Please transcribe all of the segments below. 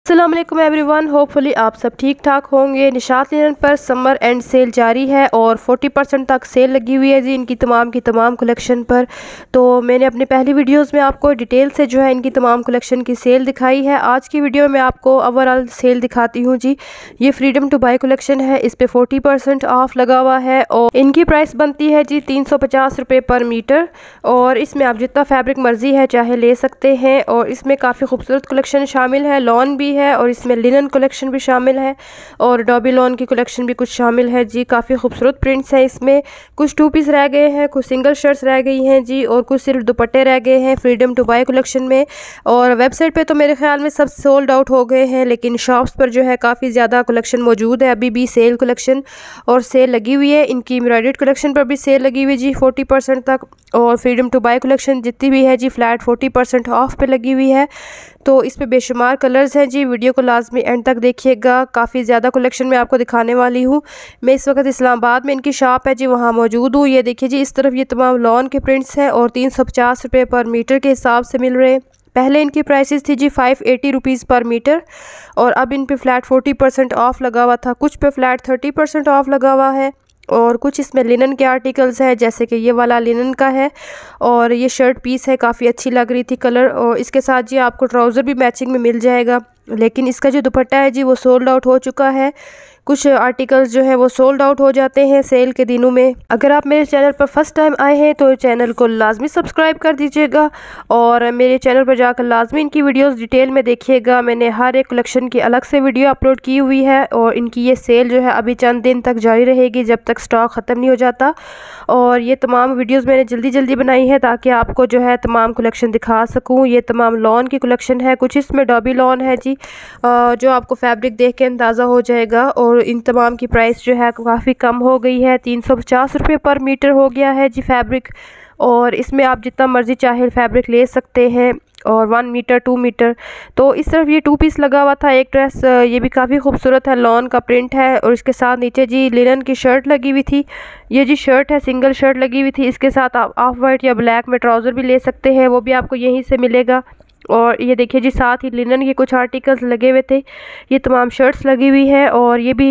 अस्सलाम वालेकुम everyone, hopefully आप सब ठीक ठाक होंगे। निशात लिनन पर समर एंड सेल जारी है और 40% तक सेल लगी हुई है जी इनकी तमाम की तमाम कलेक्शन पर। तो मैंने अपनी पहली वीडियोस में आपको डिटेल से जो है इनकी तमाम कलेक्शन की सेल दिखाई है। आज की वीडियो में आपको ओवरऑल सेल दिखाती हूँ जी। ये फ्रीडम टू बाय कलेक्शन है, इस पर 40% ऑफ लगा हुआ है और इनकी प्राइस बनती है जी 350 रुपये पर मीटर। और इसमें आप जितना फैब्रिक मर्जी है चाहे ले सकते हैं। और इसमें काफ़ी खूबसूरत कलेक्शन शामिल है, लॉन भी है और इसमें लिनन कलेक्शन भी शामिल है और डॉबी लॉन की कलेक्शन भी कुछ शामिल है जी। काफ़ी खूबसूरत प्रिंट्स हैं इसमें। कुछ 2 पीस रह गए हैं, कुछ सिंगल शर्ट्स रह गई हैं जी और कुछ सिर्फ दुपट्टे रह गए हैं फ्रीडम टू बाय कलेक्शन में। और वेबसाइट पे तो मेरे ख्याल में सब सोल्ड आउट हो गए हैं, लेकिन शॉप्स पर जो है काफ़ी ज़्यादा कलेक्शन मौजूद है अभी भी। सेल कलेक्शन और सेल लगी हुई है। इनकी एम्ब्रॉयडर्ड कलेक्शन पर भी सेल लगी हुई है जी 40% तक। और फ्रीडम टू बाय कलेक्शन जितनी भी है जी फ्लैट 40% ऑफ पे लगी हुई है। तो इस पे बेशुमार कलर्स हैं जी। वीडियो को लाजमी एंड तक देखिएगा, काफ़ी ज़्यादा कलेक्शन मैं आपको दिखाने वाली हूँ। मैं इस वक्त इस्लामाबाद में इनकी शॉप है जी, वहाँ मौजूद हूँ। ये देखिए जी, इस तरफ ये तमाम लॉन के प्रिंट्स हैं और 350 रुपये पर मीटर के हिसाब से मिल रहे हैं। पहले इनकी प्राइसेस थी जी 580 रुपीज़ पर मीटर और अब इन पे फ्लैट 40% ऑफ लगा हुआ था। कुछ पे फ्लैट 30% ऑफ लगा हुआ है और कुछ इसमें लिनन के आर्टिकल्स हैं, जैसे कि ये वाला लिनन का है और ये शर्ट पीस है, काफ़ी अच्छी लग रही थी कलर। और इसके साथ जी आपको ट्राउज़र भी मैचिंग में मिल जाएगा, लेकिन इसका जो दुपट्टा है जी वो सोल्ड आउट हो चुका है। कुछ आर्टिकल्स जो है वो सोल्ड आउट हो जाते हैं सेल के दिनों में। अगर आप मेरे चैनल पर फर्स्ट टाइम आए हैं तो चैनल को लाजमी सब्सक्राइब कर दीजिएगा और मेरे चैनल पर जाकर लाजमी इनकी वीडियोस डिटेल में देखिएगा। मैंने हर एक कलेक्शन की अलग से वीडियो अपलोड की हुई है और इनकी ये सेल जो है अभी चंद दिन तक जारी रहेगी जब तक स्टॉक ख़त्म नहीं हो जाता। और ये तमाम वीडियोज़ मैंने जल्दी जल्दी बनाई है ताकि आपको जो है तमाम कलेक्शन दिखा सकूँ। ये तमाम लॉन की कलेक्शन है, कुछ इसमें डॉबी लॉन है जी, जो आपको फैब्रिक देख के अंदाज़ा हो जाएगा। और इन तमाम की प्राइस जो है काफ़ी कम हो गई है, 350 रुपये पर मीटर हो गया है जी फैब्रिक। और इसमें आप जितना मर्ज़ी चाहे फैब्रिक ले सकते हैं और 1 मीटर 2 मीटर। तो इस तरफ ये 2 पीस लगा हुआ था एक ड्रेस, ये भी काफ़ी खूबसूरत है, लॉन का प्रिंट है और इसके साथ नीचे जी लिनन की शर्ट लगी हुई थी। ये जी शर्ट है, सिंगल शर्ट लगी हुई थी। इसके साथ आप ऑफ वाइट या ब्लैक में ट्राउज़र भी ले सकते हैं, वो भी आपको यहीं से मिलेगा। और ये देखिए जी, साथ ही लिनन के कुछ आर्टिकल्स लगे हुए थे। ये तमाम शर्ट्स लगी हुई है और ये भी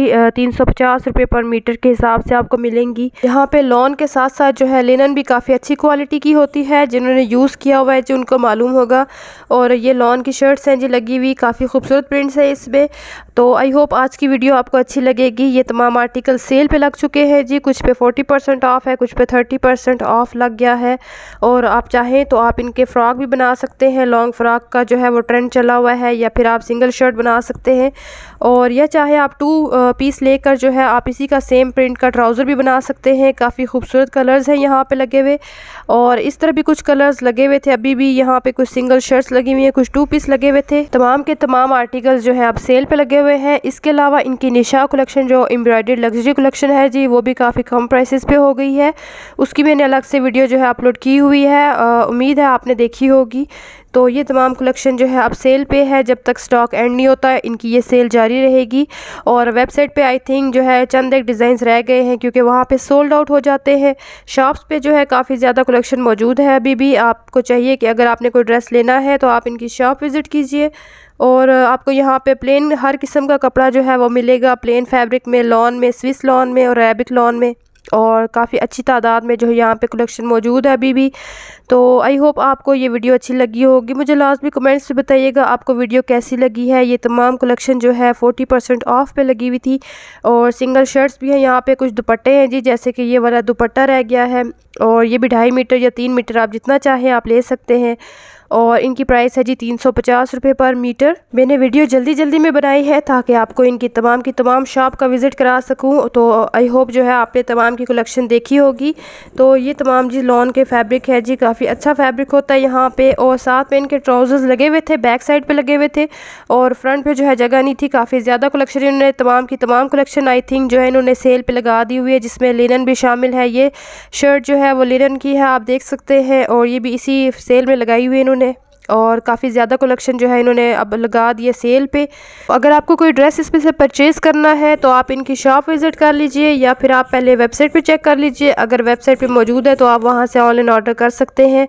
350 रुपये पर मीटर के हिसाब से आपको मिलेंगी। यहाँ पे लॉन के साथ साथ जो है लिनन भी काफ़ी अच्छी क्वालिटी की होती है, जिन्होंने यूज़ किया हुआ है जी उनको मालूम होगा। और ये लॉन की शर्ट्स हैं जी लगी हुई, काफ़ी खूबसूरत प्रिंट्स है इसमें। तो आई होप आज की वीडियो आपको अच्छी लगेगी। ये तमाम आर्टिकल सेल पे लग चुके हैं जी, कुछ पे 40% ऑफ है, कुछ पे 30% ऑफ लग गया है। और आप चाहें तो आप इनके फ़्रॉक भी बना सकते हैं, लॉन्ग फ्रॉक का जो है वो ट्रेंड चला हुआ है, या फिर आप सिंगल शर्ट बना सकते हैं। और या चाहे आप 2 पीस लेकर जो है आप इसी का सेम प्रिंट का ट्राउज़र भी बना सकते हैं। काफ़ी खूबसूरत कलर्स हैं यहाँ पे लगे हुए और इस तरह भी कुछ कलर्स लगे हुए थे। अभी भी यहाँ पे कुछ सिंगल शर्ट्स लगी हुई हैं, कुछ 2 पीस लगे हुए थे। तमाम के तमाम आर्टिकल्स जो है अब सेल पे लगे हुए हैं। इसके अलावा इनकी निशा कलेक्शन जो एम्ब्रॉयडर्ड लग्जरी कलेक्शन है जी, वो भी काफ़ी कम प्राइसेस पे हो गई है। उसकी मैंने अलग से वीडियो जो है अपलोड की हुई है, उम्मीद है आपने देखी होगी। तो ये तमाम कलेक्शन जो है अब सेल पे है, जब तक स्टॉक एंड नहीं होता है इनकी ये सेल जारी रहेगी। और वेबसाइट पे आई थिंक जो है चंद एक डिज़ाइंस रह गए हैं क्योंकि वहाँ पे सोल्ड आउट हो जाते हैं। शॉप्स पे जो है काफ़ी ज़्यादा कलेक्शन मौजूद है अभी भी। आपको चाहिए कि अगर आपने कोई ड्रेस लेना है तो आप इनकी शॉप विज़िट कीजिए और आपको यहाँ पे प्लेन हर किस्म का कपड़ा जो है वो मिलेगा, प्लेन फैब्रिक में, लॉन में, स्विस लॉन में और अरेबिक लॉन में। और काफ़ी अच्छी तादाद में जो है यहाँ पे कलेक्शन मौजूद है अभी भी। तो आई होप आपको ये वीडियो अच्छी लगी होगी। मुझे लाजमी कमेंट्स में बताइएगा आपको वीडियो कैसी लगी है। ये तमाम कलेक्शन जो है 40% ऑफ पे लगी हुई थी और सिंगल शर्ट्स भी हैं यहाँ पे, कुछ दुपट्टे हैं जी, जैसे कि ये वाला दुपट्टा रह गया है और ये भी 2.5 मीटर या 3 मीटर आप जितना चाहें आप ले सकते हैं। और इनकी प्राइस है जी 350 रुपये पर मीटर। मैंने वीडियो जल्दी जल्दी में बनाई है ताकि आपको इनकी तमाम शॉप का विज़िट करा सकूं। तो आई होप जो है आपने तमाम की कलेक्शन देखी होगी। तो ये तमाम जी लॉन के फैब्रिक है जी, काफ़ी अच्छा फैब्रिक होता है यहाँ पे। और साथ में इनके ट्राउज़र्स लगे हुए थे, बैक साइड पे लगे हुए थे और फ्रंट पे जो है जगह नहीं थी। काफ़ी ज़्यादा कलेक्शन इन्होंने तमाम की तमाम कलेक्शन आई थिंक जो है इन्होंने सेल पर लगा दी हुई है, जिसमें लिनन भी शामिल है। ये शर्ट जो है वो लिनन की है, आप देख सकते हैं, और ये भी इसी सेल में लगाई हुई है इन्होंने। और काफ़ी ज़्यादा कलेक्शन जो है इन्होंने अब लगा दिए सेल पे। अगर आपको कोई ड्रेस इसमें से परचेज़ करना है तो आप इनकी शॉप विज़िट कर लीजिए या फिर आप पहले वेबसाइट पे चेक कर लीजिए। अगर वेबसाइट पे मौजूद है तो आप वहाँ से ऑनलाइन ऑर्डर कर सकते हैं।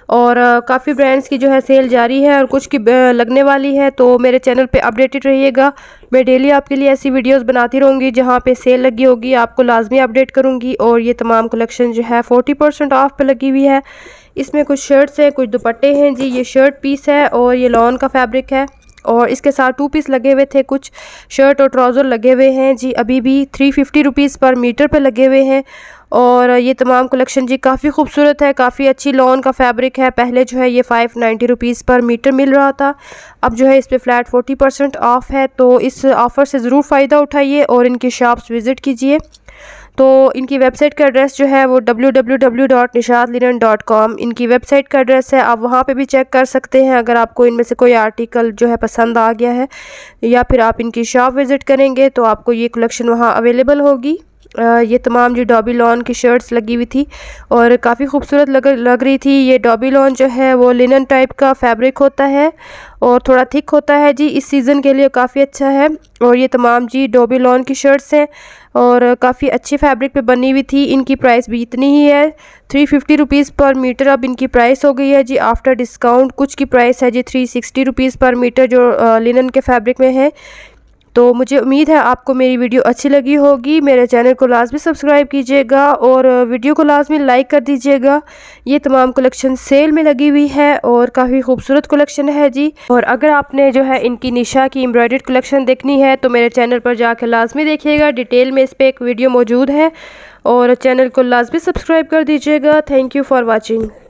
और काफ़ी ब्रांड्स की जो है सेल जारी है और कुछ की लगने वाली है। तो मेरे चैनल पे अपडेटेड रहिएगा। मैं डेली आपके लिए ऐसी वीडियोस बनाती रहूँगी जहाँ पे सेल लगी होगी, आपको लाजमी अपडेट करूँगी। और ये तमाम कलेक्शन जो है 40% ऑफ पे लगी हुई है। इसमें कुछ शर्ट्स हैं, कुछ दुपट्टे हैं जी। ये शर्ट पीस है और ये लॉन का फैब्रिक है और इसके साथ 2 पीस लगे हुए थे, कुछ शर्ट और ट्राउज़र लगे हुए हैं जी। अभी भी 350 रुपीज़ पर मीटर पे लगे हुए हैं। और ये तमाम कलेक्शन जी काफ़ी खूबसूरत है, काफ़ी अच्छी लॉन का फैब्रिक है। पहले जो है ये 590 रुपीज़ पर मीटर मिल रहा था, अब जो है इस पे फ्लैट 40% ऑफ है। तो इस ऑफ़र से ज़रूर फ़ायदा उठाइए और इनकी शॉप्स विज़िट कीजिए। तो इनकी वेबसाइट का एड्रेस जो है वो www.nishatlinen.com इनकी वेबसाइट का एड्रेस है। आप वहाँ पे भी चेक कर सकते हैं अगर आपको इनमें से कोई आर्टिकल जो है पसंद आ गया है, या फिर आप इनकी शॉप विज़िट करेंगे तो आपको ये कलेक्शन वहाँ अवेलेबल होगी। ये तमाम जो डॉबी लॉन की शर्ट्स लगी हुई थी और काफ़ी खूबसूरत लग रही थी। ये डॉबी लॉन जो है वो लिनन टाइप का फैब्रिक होता है और थोड़ा थिक होता है जी, इस सीज़न के लिए काफ़ी अच्छा है। और ये तमाम जी डॉबी लॉन की शर्ट्स हैं और काफ़ी अच्छी फैब्रिक पे बनी हुई थी। इनकी प्राइस भी इतनी ही है, 350 रुपीज़ पर मीटर अब इनकी प्राइस हो गई है जी आफ्टर डिस्काउंट। कुछ की प्राइस है जी 360 रुपीज़ पर मीटर जो लिनन के फैब्रिक में है। तो मुझे उम्मीद है आपको मेरी वीडियो अच्छी लगी होगी। मेरे चैनल को लाजमी सब्सक्राइब कीजिएगा और वीडियो को लाजमी लाइक कर दीजिएगा। ये तमाम कलेक्शन सेल में लगी हुई है और काफ़ी खूबसूरत कलेक्शन है जी। और अगर आपने जो है इनकी निशा की एम्ब्रॉयडर्ड कलेक्शन देखनी है तो मेरे चैनल पर जाकर लाजमी देखिएगा, डिटेल में इस पर एक वीडियो मौजूद है। और चैनल को लाजमी सब्सक्राइब कर दीजिएगा। Thank you for watching.